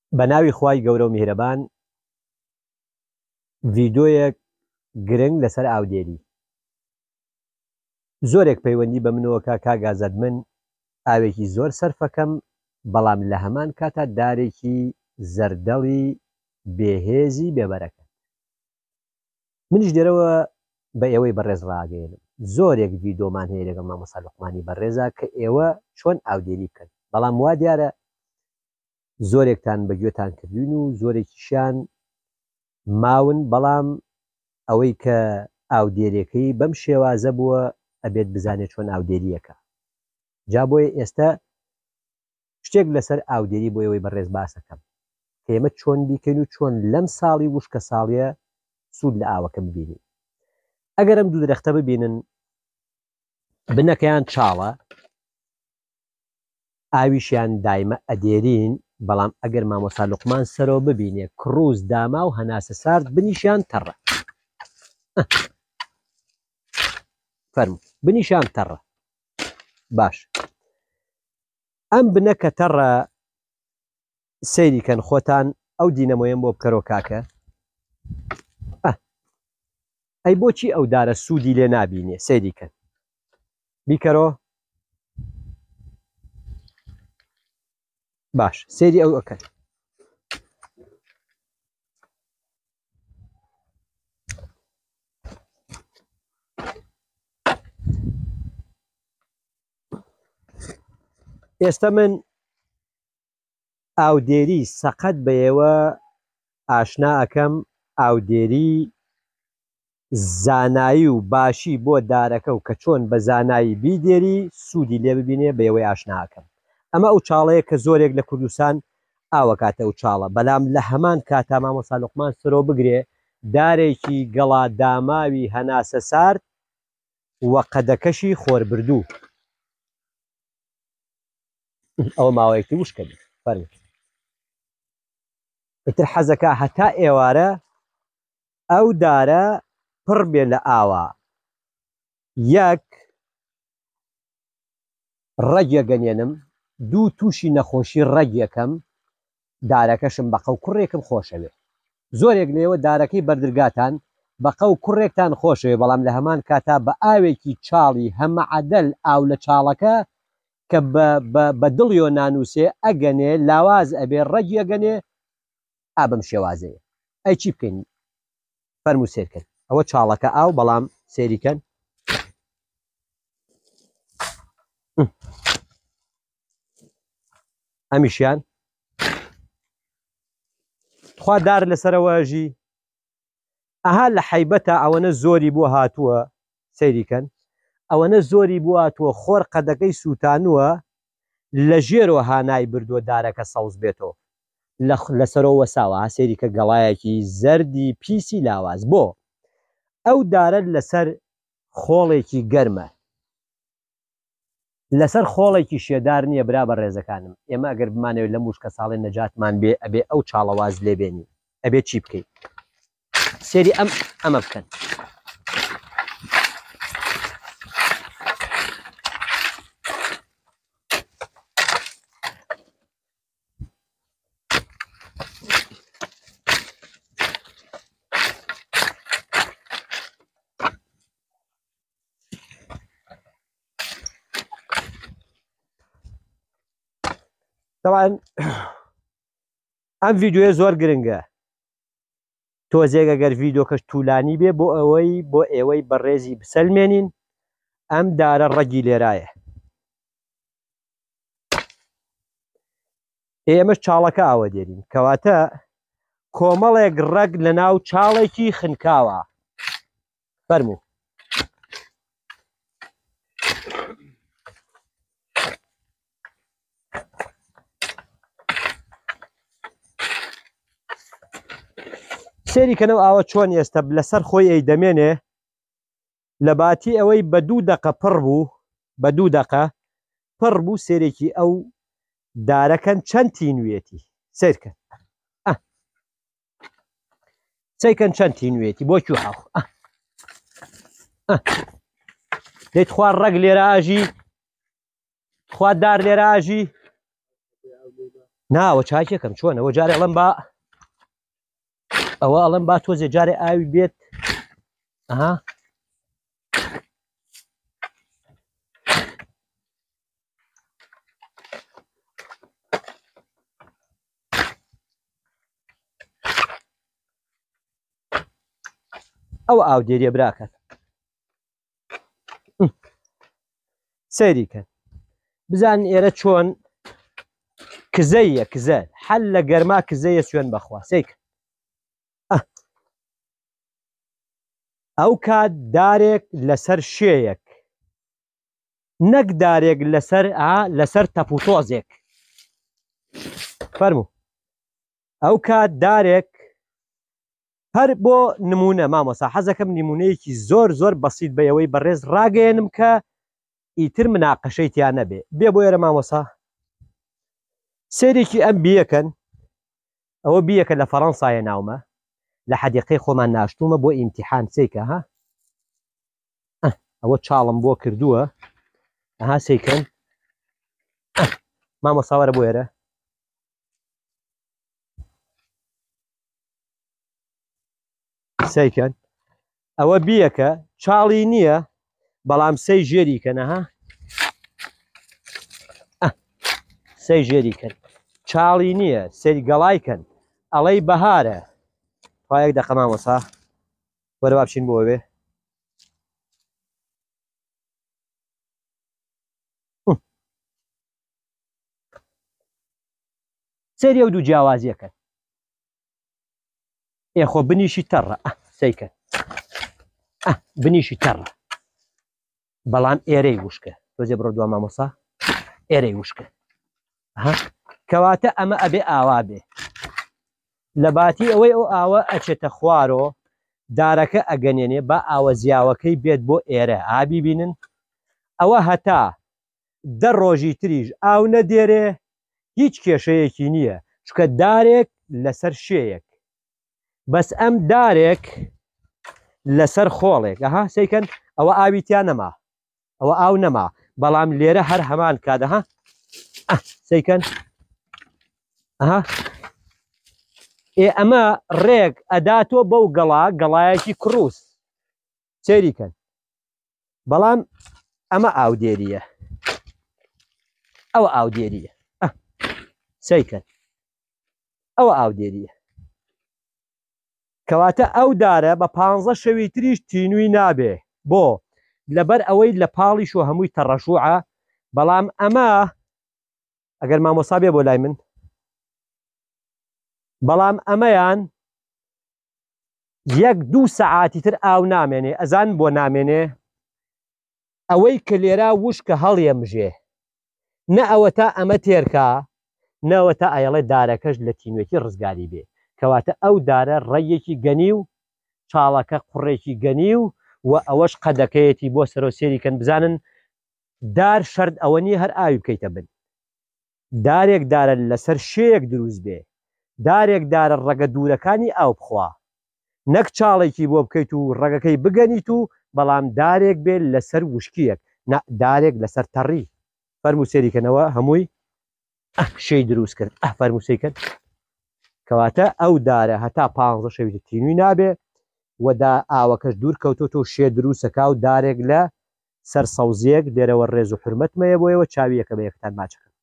بەناوی خوای گەورە و میهرەبان ڤیدۆیەک گرنگ لەسەر ئاودێری زۆرێک پەیوەندی بە منەوەکە کاگازەد من ئاوێکی زۆر سەرفەکەم بەڵام لە هەمان کاتا دارێکی زەردەڵی بێهێزی بێبەرەکە منیش دێرەوە بە ئێوەی بەڕێز ڕاگەێنم زۆرێک ڤیدۆمان هەیە لەگەڵ مامۆستا لوقمانی بەڕێزە کە ئێوە چۆن ئاودێری بکەن بەڵام وا دیارە زۆرێکتان بەگوێتان کردوین و زۆرێکیشیان ماون بەڵام ئەوەی کە ئاودێریەکەی بەم شێوازە بووە ئەبێت بزانێت چۆن ئاودێریەکە جا بۆیە ئێستا شتێک لەسەر ئاودێری بۆ ئەوەی بەڕێز باسەکەم کە ئێمە چۆن بیکەین و چۆن لەم ساڵی وشکە ساڵیە سوود لە ئاوەکە ببینین ئەگەر ئەم دوو درەختە ببینن بنەکەیان چاڵە ئاویشیان دایمە ئەدێرین بەڵام ئەگەر مامۆستا لوقمان سەرەوە ببینێ کڕوز داما و هەناسە سارد بنیشیان تەڕە فەرموو بنیشان تەڕە باش ئەم بنەکە تەڕە سەیریکەن خۆتان ئەو دینەمۆیەم بۆ بکەرەوە کاکە ئەی بۆچی ئەو دارە سوودی لێ نابینێ سەیریکەن بیکەرەوە باش سەیری ئەو ئەکەن ئێستا من ئاودێری سەقەت بە ئێوە ئاشنا ئەەکەم ئاودێری زانایی و باشی بۆ دارەکە و کە چۆن بە زانایی بیدێری سوودی لێ ببینێ بە ئێوەی ئاشناکەم ئەمە ئەو چاڵەیە کە زۆرێک لە کوردستان ئاوە کاتە ئەو چاڵە بەڵام لە هەمان کاتا مامۆستا لوقمان سەرۆ بگرێ دارێکی گەڵا داماوی هەناسە سارد وە قەدەکەشی خۆربردوو ئەو ماوەیەکی وشکە بێت فەرموو ئیتر حەزەکە هەتا ئێوارە ئەو دارە پڕ بێ لە ئاوا یەک ڕەگیەگەنێنم دوو تووشی نەخۆشی ڕەگیەکەم دارەکەشم بەقە و کوڕێکم خۆشەوێ زۆرێک لێوە دارەکەی بەردرگاتان بەقە و کوڕێکتان خۆشەوێ بەڵام لە هەمان کاتا بە ئاوێکی چاڵی هەمە عەدەل ئاو لە چاڵەکە کە بە دڵیۆ نانووسێ ئەگەنێ لاواز ئەبێ ڕەگیەگەنێ ئابم شێوازەیە ئەی چی بکەین فەرموو سێرکەن ئەوە چاڵەکە ئاو بەڵام سێریکەن ئەمیشیان خوا دار لەسەرەوەژی ئەها لە حەیبەتە ئەوەنە زۆری بۆ هاتووە سەیریکەن ئەوەنە زۆری بۆ هاتووە خۆر قەدەکەی سووتانووە لە ژێرەوە هانای بردووە دارەکە سەوز بێتەوە لەسەرەوە ساوە سێریکە گەڵایەکی زەردی پیسی لاواز بۆ ئەو دارە لەسەر خۆڵێکی گەرمە لەسەر خۆڵێکی شێدار نییە برا بە ڕێزەکانم ئێمە ئەگەر بمانەوێت لە موشکە ساڵی نەجاتمان بێ ئەبێ ئەو چاڵەواز لێبێنی ئەبێ چی بکەین سێری ئەمە بکەن طبعا ئەم ڤیددیوە زۆر گرنگە تۆزێک ئەگەر ڤیددیۆکەش توولانی بێ بۆ ئێوەی بەڕێزی بسەلمێنین ئەم دارە ڕەگی لێرایە ئێمەش چاڵەکە ئاوە دێرین کەواتە کۆمەڵێک ڕەگ لە ناو چاڵێکی خنکاوە فەرموو سێریکەنەوە ئاوە چۆن ئێستا لەسەر خۆی ئەی دەمێنێ لە باتی ئەوەی بە 2 دقە پڕ بوو بە 2 دقە پڕ بوو سێرێکی ئەو دارەکەن چەند تینوێتی سیرکەن سیکەن چەند تینوێتی بۆ حاو دەیت خوار ڕەگ لێرە ئاژی خوا دار لێرە ئاژی ناوە چاکێکم چۆنەوە جارێ ئەڵم با ئەوە ئەڵم با تۆزێ جارێ ئاوی بێت ئەها ئەو ئاو دێریە براکەن سەیریکەن بزان ئێرە چۆن کزەیە کزە حەل لە گەرما کزەیە سوێن بەخوا سیک ئەو کات دارێک لەسەر شێیەک نەک دارێک لەسەر تەپوتۆزێک فەرموو ئەو کات دارێک هەر بۆ نمونە مامۆسا حەزەکەم نمونەیەکی زۆر زۆر بەسیط بەیەوەی بەڕێز ڕاگەێنم کە ئیتر مناقەشەی تیان نەبێ بێ بۆ ئێرە مامۆسا سێرێکی ئەم بیەکەن ئەوە بیەکە لە فەڕەنسایە ناومە لە حەدیقەی خۆمان ناشتومە بۆ ئیمتیحان سێکە ها ئەوە چاڵم بۆ کردووە ئەها سێکەن مامۆسا وەرە بۆ ئێرە سەیکەن ئەوە بیەکە چاڵی نییە بەڵام سەی ژێریکەنە ها سەی ژێریکەن چاڵی نییە سەری گەڵایکەن ئەڵەی بەهارە پایەک دەخە مامۆسا وەرە با بچین بۆوێ سەری ئەو دوو جیاوازیەکەن خۆ بنیشی تەڕە سەیکەن بنیشی تەڕە بەڵام ئێرەی وشکە تۆزێ بڕۆ دوا مامۆسا ئێرەی وشکە کەواتە ئەمە ئەبێ ئاوا بێ لە باتی ئەوەی ئەو ئاوە ئەچێتە خوارۆ دارەکە ئەگەنێنێ بە ئاوە زیاوەکەی بێت بۆ ئێرە ئابی بینن ئەوە هەتا دە ڕۆژی تریژ ئاو نەدێرێ هیچ کێشەیەکی نییە چکە دارێک لەسەر شێیەک بەس ئەم دارێک لەسەر خۆڵێک ئەها سەیکەن ئەوە ئاویتیان نەما ئەوە ئاو نەما بەڵام لێرە هەر هەمان کادەها سەیکەن ئەها ئەمە ڕێک ئەداتۆ بەو گەڵایەکی کڕوس سێریکەن بەڵام ئەمە ئاودێریە ئەوە ئاودێریە سەیکەن ئەوە ئاودێریە کەواتە ئەو دارە بە 15 شەوی تریش تینووی نابێ بۆ لەبەر ئەوەی لە پاڵیش و هەمووی تەڕەشوعە بەڵام ئەمە ئەگەر مامۆسا بێ بۆ لای من بەڵام ئەمەیان 1-2 سەعاتی تر ئاو نامێنێ ئەزان بۆ نامێنێ ئەوەی کە لێرا وشکە هەڵیەمژێ نە ئەوە تا ئەمە تێرکا نەوە تا ئەیڵێ دارەکەش لە تینوێتی ڕزگاری بێ کەواتە ئەو دارە ڕێیەکی گەنی و چاڵەکە قوڕێکی گەنی و ئەوەش قەدەکەیەتی بۆ سەرۆسێریکەن بزانن دار شەرد ئەوە نیە هەر ئاوی بکەیتە بن دارێک دارە لەسەر شێیەک دروست بێ دارێک دارە ڕەگە دوورەکانی ئاو بخوا نەک چاڵێکی بۆ بکەیت و ڕەگەکەی بگەنیت و بەڵام دارێک بێت لەسەر وشکیەک دارێک لەسەر تەڕی فەرموسێریکەنەوە هەمووی شەی دروست کرد فەرموسەی کرد کەواتە ئەو دارە هەتا 15 شەوی تینووی نابێ وەدا ئاوەکەش دوور کەوتۆ شێ دروستەکە و دارێک لە سەر سەوزیەک دێرەوە ڕێز و حرمەتمەیە بۆیەوە چاویەکە بە یەکتان ماچەکە